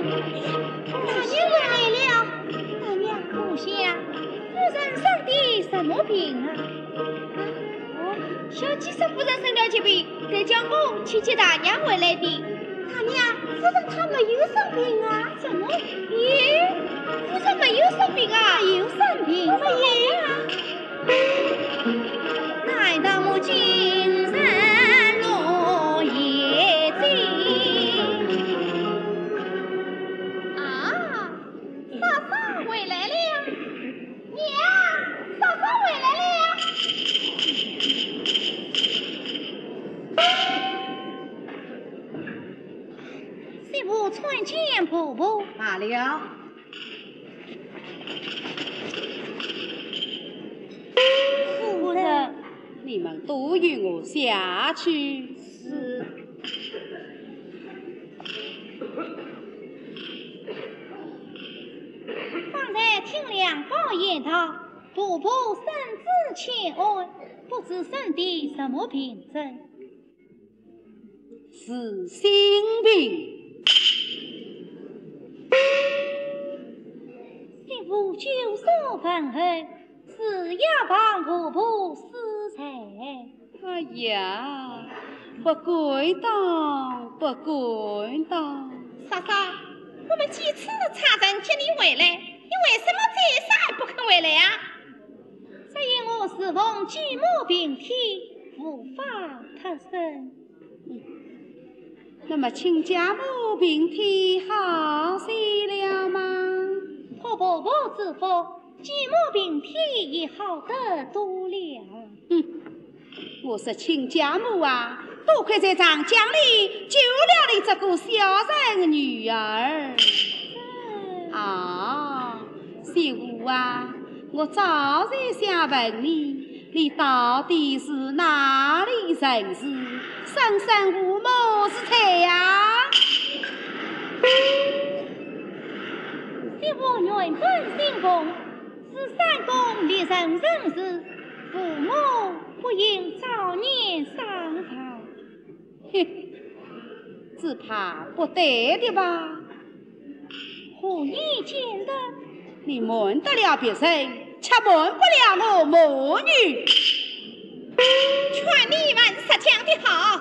大娘来了，大娘不想，夫人生的什么病啊？小鸡是夫人生了疾病，才叫我去接大娘回来的。大娘，夫人她没有生病啊？怎么？咦，夫人没有生病啊？没有生病，没有啊？难道我今生落叶尽？啊，嫂嫂回来了，娘，嫂嫂回来了。媳妇参见婆婆。 罢了。 夫人， 你们都与我下去。 是。方才听两宝言道，婆婆身子欠安，不知生的什么病症？ 是心病。 媳妇久所愤恨，是要帮婆婆施财。 哎呀，不归当，不归当。 嫂嫂，我们几次差人接你回来，你为什么这次还不肯回来啊？只因我侍奉继母病体，无法脱身。 那么亲家母病体好些了吗？ 托婆婆之福，继母病体已好得多了。 我说亲家母啊，多亏在长江里救了你这个小人女儿。啊，媳妇啊，我早就想问你，你到底是哪里人士？生身无母是才呀？ 媳妇原本信奉是三公立人人士，父母不应早年丧朝。 只怕不对的吧？ 何以见得？ 你瞒得了别人，却瞒不了我母女。 劝你们实讲的好，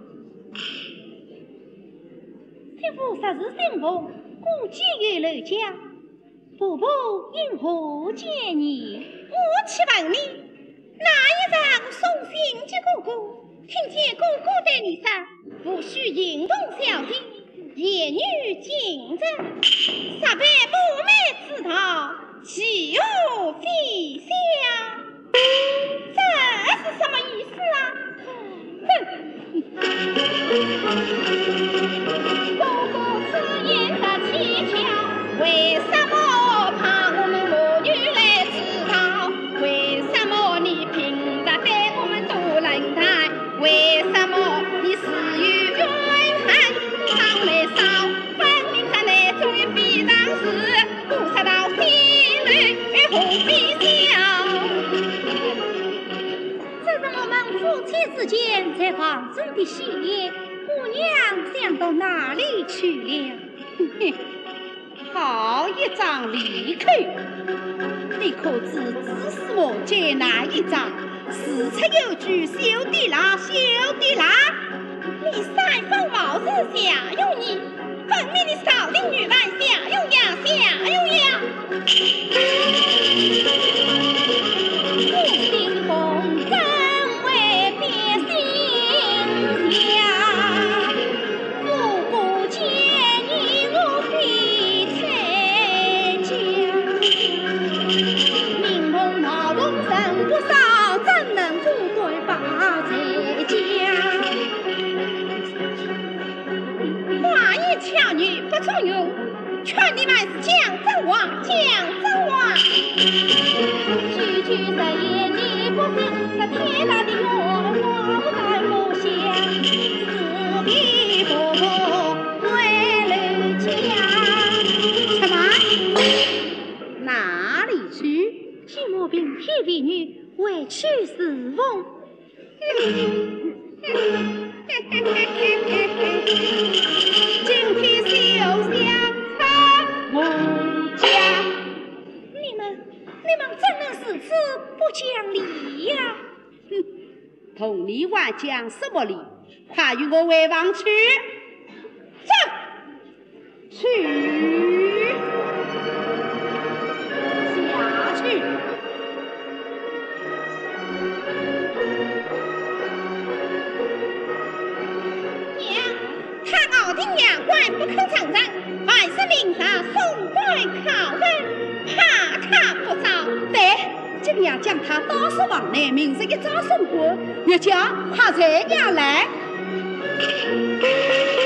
媳妇实是信奉，故寄于楼家。婆婆因何见你？我去问你，哪一场送信的哥哥，听见哥哥对你说，不许引动小弟，言语谨慎，实被母妹知道，岂有非相？这是什么意思啊？哥哥此言的蹊跷，为什么怕我们母女来知道？为什么你凭着对我们多冷淡？为什么你死于怨恨？常来烧，分明在内中于必然事，不杀到心里，何必笑？夫妻之间在房中的喜宴，姑娘想到哪里去了？ 好一张离口！你可知只是我接哪一张？事出有据，休得拉，休得拉！ 你三分貌似下有你，分明的少林女扮下有样，下有样。我心风筝。劝你们讲真话，讲真话。句句实言你不信，那天大的冤枉不在我想。四弟婆婆回了家。 什么？哪里去？ 寂寞病体为女，委屈侍奉。 今天小香还讲什么理？快与我回房去！走，去下去。 娘，他傲听阳关不肯承认，还是令他送归考问，怕他不招。 对，今夜将他打死王内，明日一早送过，越将他这样来。